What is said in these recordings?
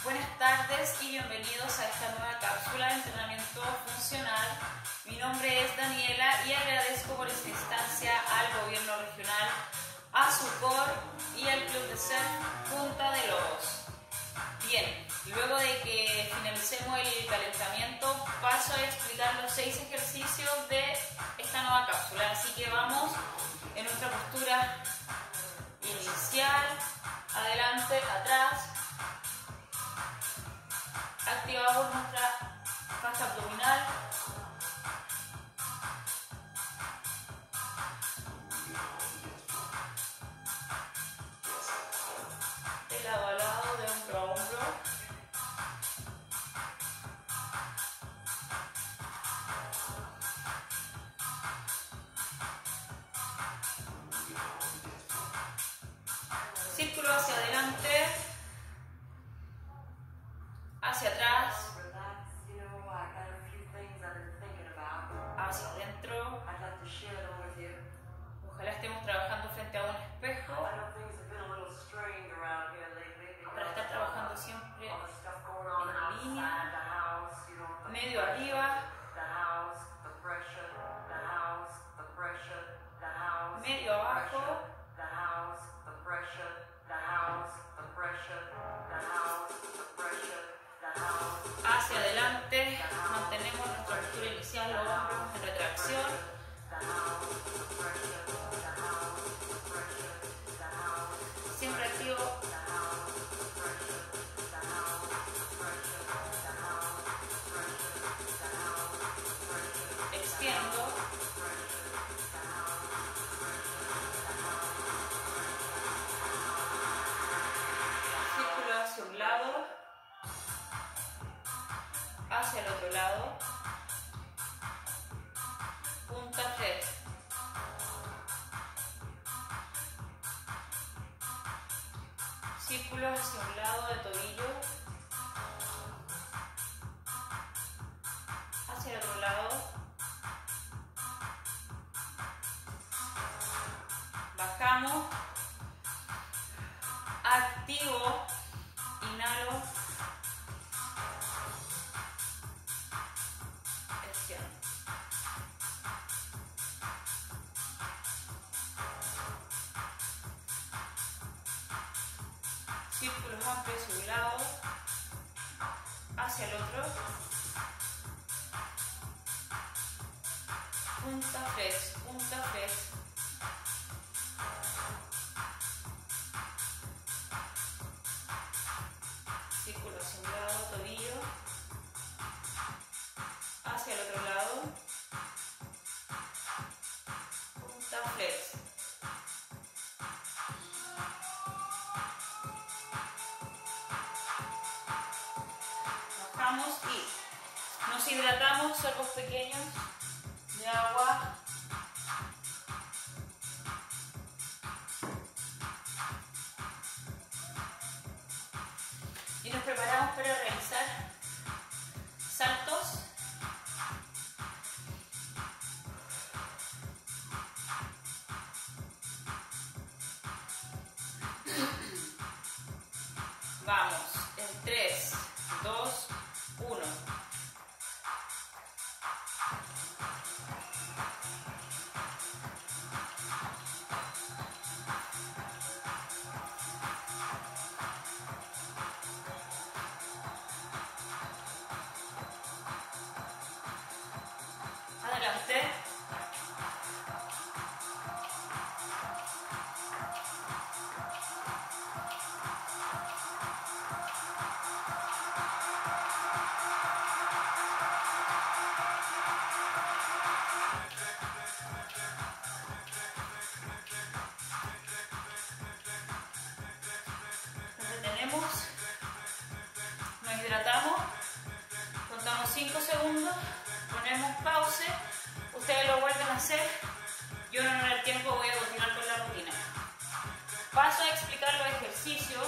Buenas tardes y bienvenidos a esta nueva cápsula de entrenamiento funcional. Mi nombre es Daniela y agradezco por esta instancia al Gobierno Regional, a SUCOR y al Club de Surf Punta de Lobos. Bien, luego de que finalicemos el calentamiento, paso a explicar los 6 ejercicios de esta nueva cápsula. Así que vamos en nuestra postura inicial, adelante, atrás. Activamos nuestra faja abdominal. De lado a lado, de hombro a hombro. Círculo hacia adelante, hacia atrás, hacia adentro. Ojalá estemos trabajando frente a un espejo para estar trabajando siempre en línea, medio arriba, medio abajo, hacia adelante. Mantenemos nuestra postura inicial, los hombros en retracción. Siempre activo. Extiendo. Círculo hacia un lado, hacia el otro lado. Punta flex. Círculo hacia un lado de tobillo, hacia el otro lado. Bajamos. Activo. Inhalo. Extiendo. Círculos amplios hacia un lado, hacia el otro. Punta flex, punta flex. Círculo hacia un lado, tobillo, hacia el otro lado. Punta flex. Y nos hidratamos, sorbos pequeños de agua. Y nos preparamos para realizar saltos. Vamos, en 3, 2, 1. Adelante. Nos hidratamos, contamos 5 segundos, ponemos pause, ustedes lo vuelven a hacer, yo no en el tiempo voy a continuar con la rutina. Paso a explicar los ejercicios.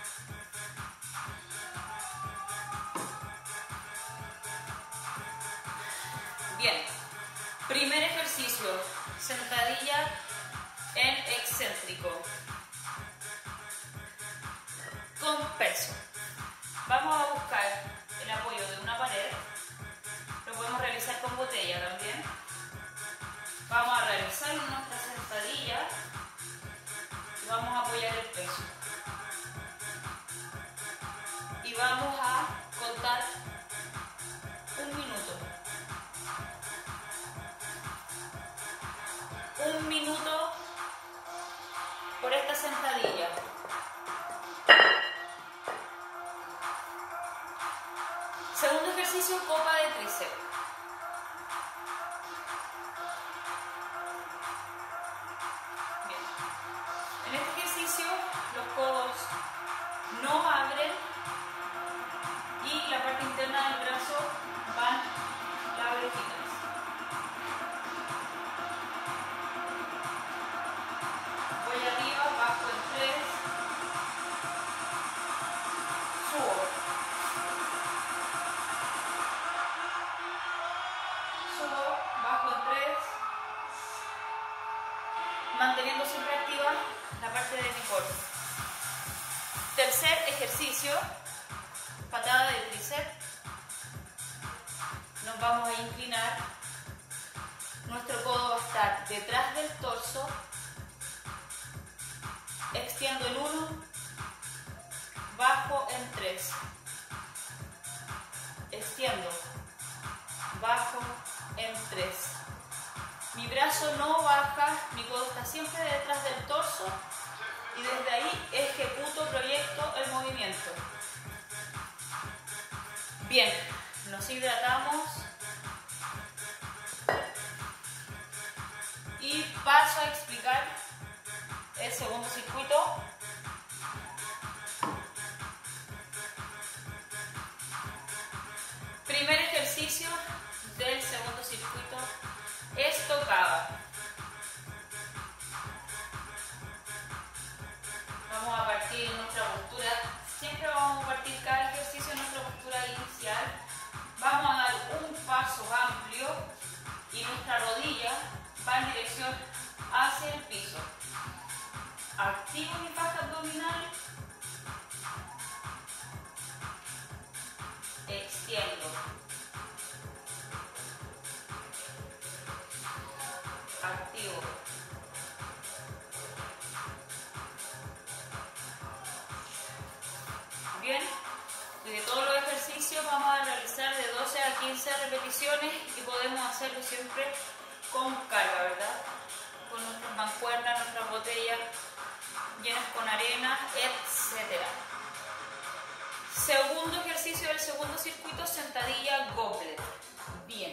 Bien, primer ejercicio, sentadilla en excéntrico. con peso. Vamos a buscar el apoyo de una pared. Lo podemos realizar con botella también. Vamos a realizar nuestra sentadilla y vamos a apoyar el peso. Y vamos a contar 1 minuto. 1 minuto por esta sentadilla. Segundo ejercicio, copa de tríceps. Bien. En este ejercicio los codos no abren y la parte interna del brazo van las orejitas. Voy arriba, bajo en 3, subo. Subo, bajo en 3, manteniendo siempre activa la parte de mi cuerpo. Tercer ejercicio, patada de tríceps. Nos vamos a inclinar. Nuestro codo va a estar detrás del torso. Extiendo en 1, bajo en 3. Extiendo, bajo en 3. Mi brazo no baja, mi codo está siempre detrás del torso y desde ahí ejecuto, proyecto el movimiento. Bien, nos hidratamos y paso a explicar el segundo circuito. Primer ejercicio del segundo circuito, estocada. Vamos a partir en nuestra postura, siempre vamos a partir cada ejercicio en nuestra postura inicial. Vamos a dar un paso amplio y nuestra rodilla va en dirección hacia el piso. Activo mi faja abdominal, extiendo, activo, bien. De todos los ejercicios vamos a realizar de 12 a 15 repeticiones y podemos hacerlo siempre con carga, ¿verdad? Con nuestras mancuernas, nuestras botellas llenas con arena, etc. Segundo ejercicio del segundo circuito, sentadilla goblet. Bien.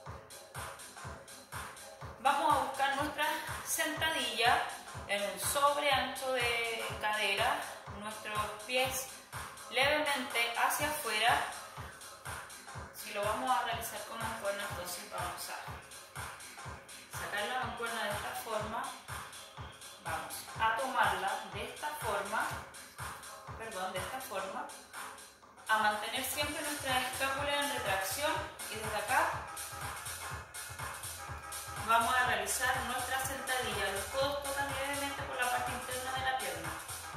Vamos a buscar nuestra sentadilla en un sobre ancho de cadera, nuestros pies levemente hacia afuera. Si lo vamos a realizar con mancuerna, entonces vamos a sacar la mancuerna de esta forma, vamos a tomarla de esta forma, a mantener siempre nuestra escápula en retracción y desde acá vamos a realizar nuestra sentadilla. Los codos tocan levemente por la parte interna de la pierna.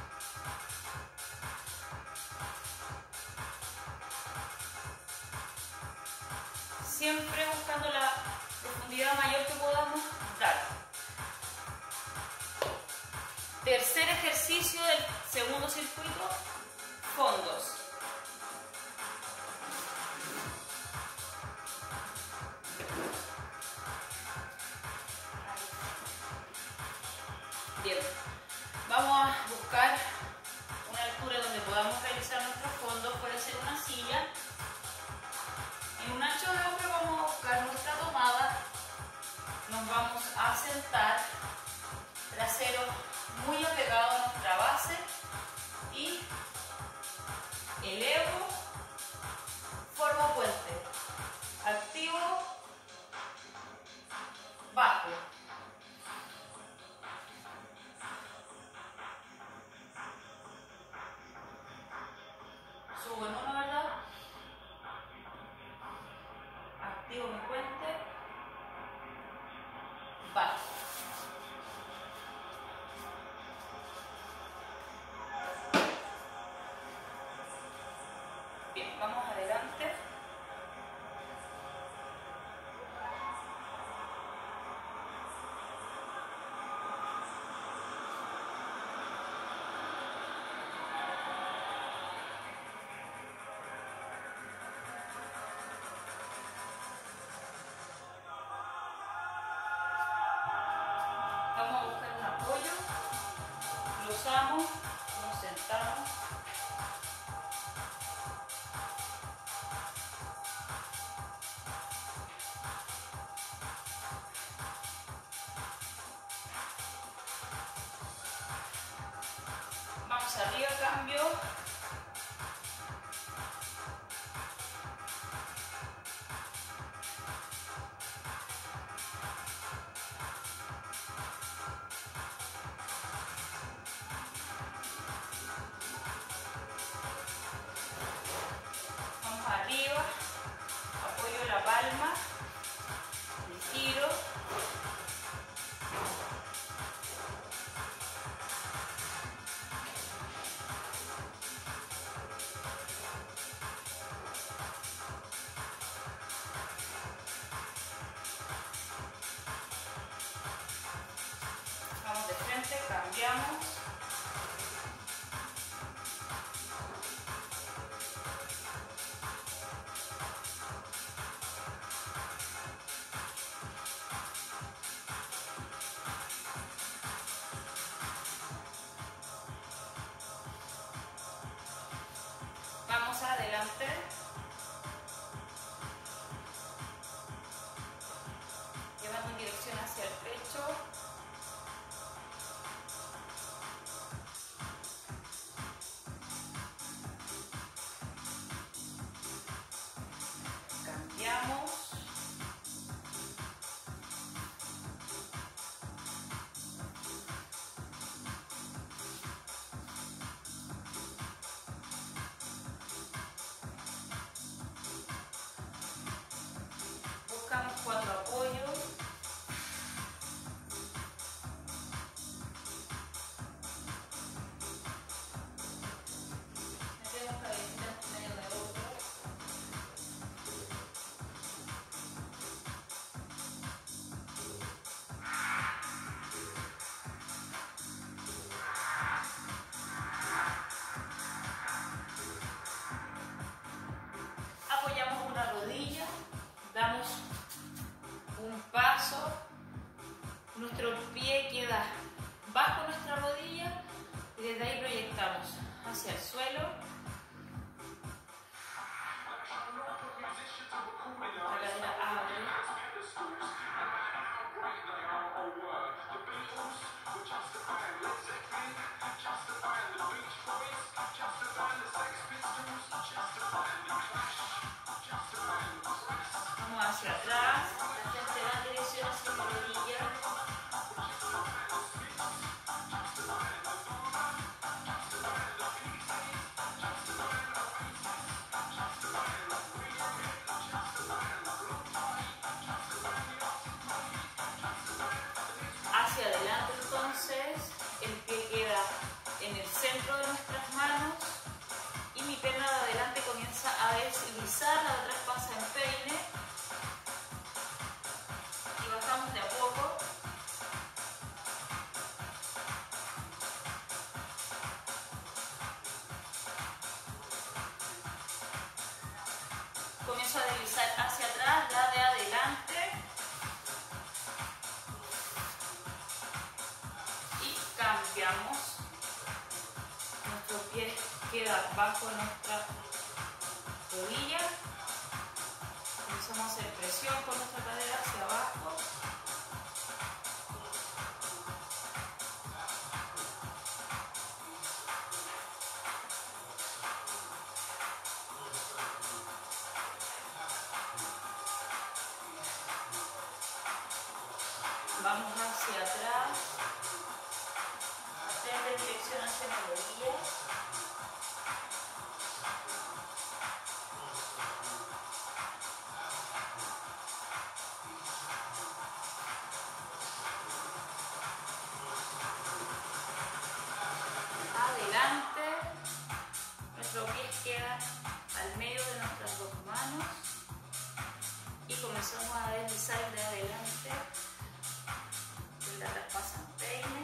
Siempre buscando la profundidad mayor que podamos dar. Tercer ejercicio del segundo circuito, fondos. Bien, vamos a buscar una altura donde podamos realizar nuestros fondos, puede ser una silla. En un ancho de hombro vamos a buscar nuestra tomada, nos vamos a sentar, trasero muy apegado a nuestra base y elevo, formo puente, activo, bajo. Subo en uno, ¿verdad? Activo mi puente, bajo. Bien, vamos adelante. Vamos a buscar un apoyo, lo usamos, nos sentamos. Vamos arriba, cambio. Vamos arriba, apoyo la palma, giro. Vamos de frente, cambiamos. Vamos adelante. Llevando en dirección hacia el pecho. Cambiamos. Buscamos 4 apoyos. Metemos cabecita en medio de otro. Apoyamos una rodilla, damos un paso, nuestro pie queda bajo nuestra rodilla y desde ahí proyectamos hacia el suelo. La cadera abre. Vamos hacia atrás, la frente va en dirección hacia la rodilla. Hacia adelante entonces, el pie queda en el centro de nuestras manos y mi pierna de adelante comienza a deslizar, la de atrás pasa en peine y bajamos de a poco. Comienzo a deslizar hacia atrás, la de adelante. Cambiamos, nuestro pie queda bajo nuestra rodilla, comenzamos a hacer presión con nuestra cadera hacia abajo. Vamos hacia atrás. De dirección hacia la rodilla. Adelante. Nuestros pies quedan al medio de nuestras dos manos y comenzamos a deslizar de adelante en la traspasa en peine.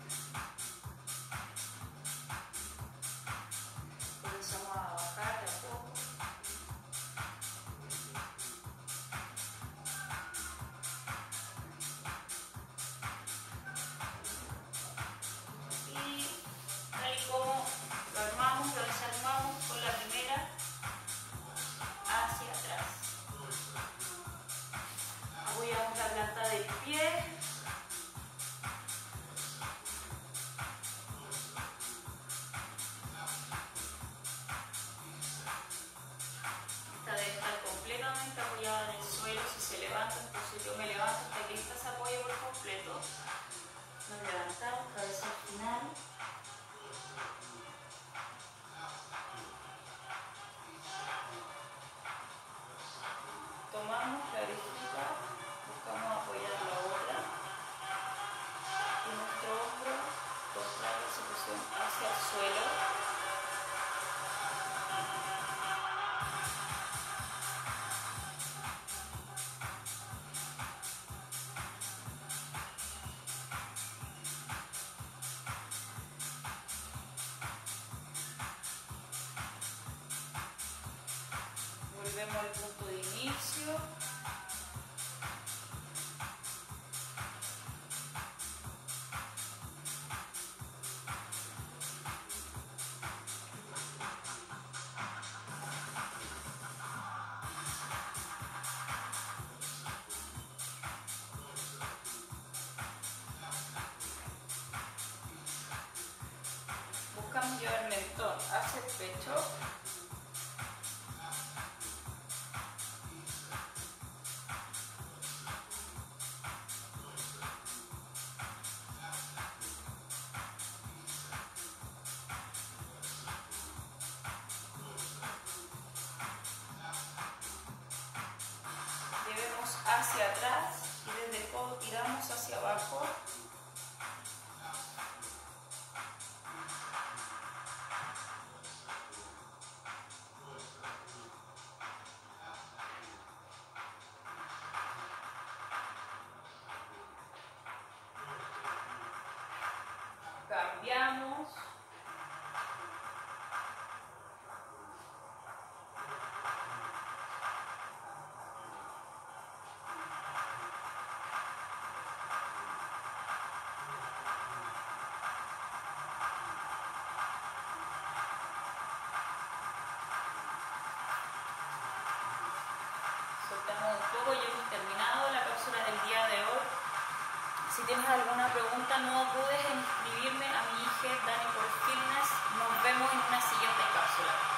Comenzamos a bajar de a poco. Y tal y como lo armamos, lo desarmamos con la primera hacia atrás. Apoyamos la planta del pie. Esta debe estar completamente apoyada en el suelo. Si se levanta, entonces yo me levanto hasta que esta se apoye por completo. Nos levantamos, cabeza al final. Tomamos la orejita, buscamos apoyar la otra y nuestro hombro contrae su posición hacia el suelo. Volvemos al punto de inicio. Buscamos llevar el mentón hacia el pecho. Llevemos hacia atrás y desde el codo tiramos hacia abajo. Cambiamos. Soltamos un poco y hemos terminado la cápsula del día de hoy. Si tienes alguna pregunta, no dudes en escribirme a mi hija Dani por Fitness. Nos vemos en una siguiente cápsula.